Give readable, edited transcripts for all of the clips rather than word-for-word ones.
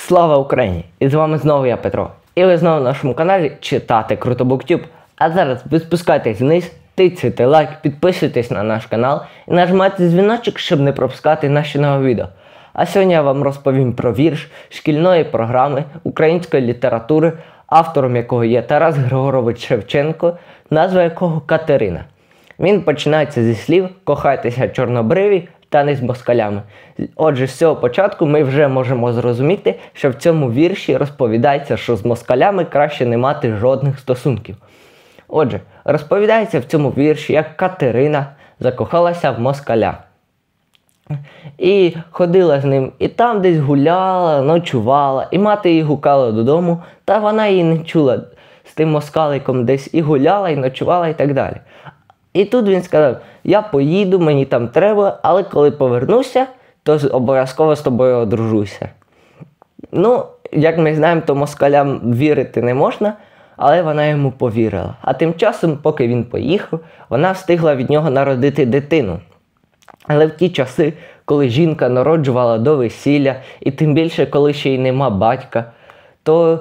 Слава Україні! І з вами знову я, Петро. І ви знову на нашому каналі читати Круто Буктюб. А зараз ви спускайтесь вниз, тицяйте лайк, підписуйтесь на наш канал і нажимайте дзвіночок, щоб не пропускати наші нові відео. А сьогодні я вам розповім про вірш шкільної програми української літератури, автором якого є Тарас Григорович Шевченко, назва якого Катерина. Він починається зі слів «Кохайтеся чорнобриві та не з москалями». Отже, з цього початку ми вже можемо зрозуміти, що в цьому вірші розповідається, що з москалями краще не мати жодних стосунків. Отже, розповідається в цьому вірші, як Катерина закохалася в москаля. І ходила з ним, і там десь гуляла, ночувала, і мати її гукала додому, та вона її не чула з тим москаликом десь і гуляла, і ночувала, і так далі. І тут він сказав: я поїду, мені там треба, але коли повернуся, то обов'язково з тобою одружуся. Ну, як ми знаємо, то москалям вірити не можна, але вона йому повірила. А тим часом, поки він поїхав, вона встигла від нього народити дитину. Але в ті часи, коли жінка народжувала до весілля, і тим більше, коли ще й нема батька, то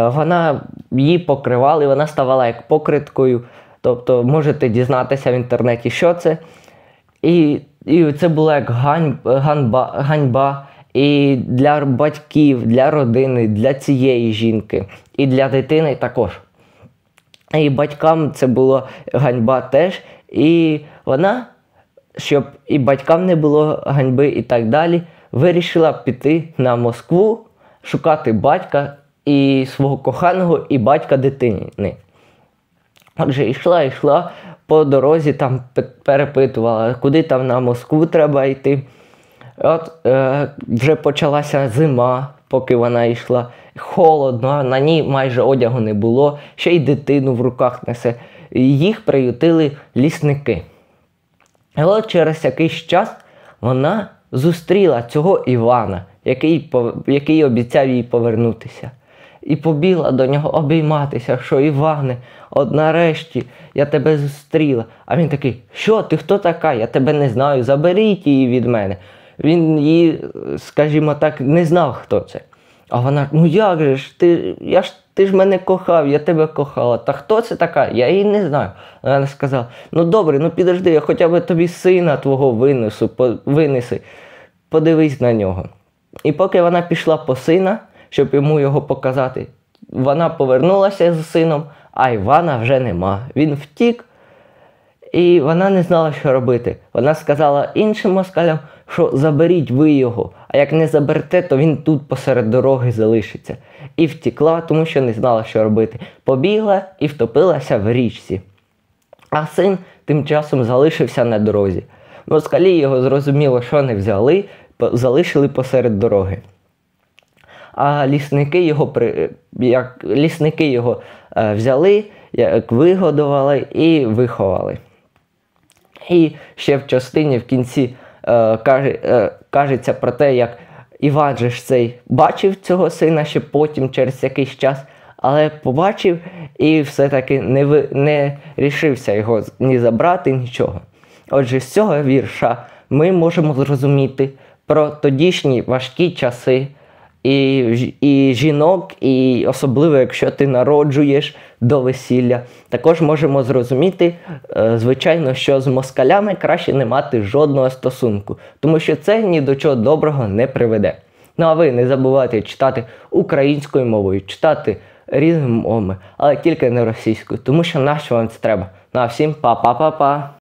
її покривали, вона ставала як покриткою. Тобто можете дізнатися в інтернеті, що це. І це була як ганьба і для батьків, для родини, для цієї жінки, і для дитини також. І батькам це була ганьба теж. І вона, щоб і батькам не було ганьби і так далі, вирішила піти на Москву, шукати батька і свого коханого, і батька дитини. Отже, йшла по дорозі, там перепитувала, куди там на Москву треба йти. От вже почалася зима, поки вона йшла. Холодно, на ній майже одягу не було, ще й дитину в руках несе. Їх приютили лісники. І от через якийсь час вона зустріла цього Івана, який обіцяв їй повернутися. І побігла до нього обійматися, що: Іване, от нарешті я тебе зустріла. А він такий: що, ти хто така? Я тебе не знаю, заберіть її від мене. Він її, скажімо так, не знав, хто це. А вона: ну як же ж, ти ж мене кохав, я тебе кохала. Та хто це така? Я її не знаю. Вона сказала: ну добре, ну підожди, я хоча б тобі сина твого винеси, подивись на нього. І поки вона пішла по сина, щоб йому його показати, вона повернулася з сином, а Івана вже нема. Він втік, і вона не знала, що робити. Вона сказала іншим москалям, що заберіть ви його, а як не заберете, то він тут посеред дороги залишиться. І втікла, тому що не знала, що робити. Побігла і втопилася в річці. А син тим часом залишився на дорозі. Москалі його, зрозуміло, що не взяли, залишили посеред дороги. А лісники його взяли, вигодували і виховали. І ще в частині в кінці кажеться про те, як Іван же ж цей бачив цього сина ще потім, через якийсь час, але побачив і все-таки не рішився його ні забрати, нічого. Отже, з цього вірша ми можемо зрозуміти про тодішні важкі часи, і жінок, і особливо, якщо ти народжуєш до весілля. Також можемо зрозуміти, звичайно, що з москалями краще не мати жодного стосунку, тому що це ні до чого доброго не приведе. Ну а ви не забувайте читати українською мовою, читати різними мовами, але тільки не російською, тому що нащо вам це треба. Ну а всім па-па-па-па!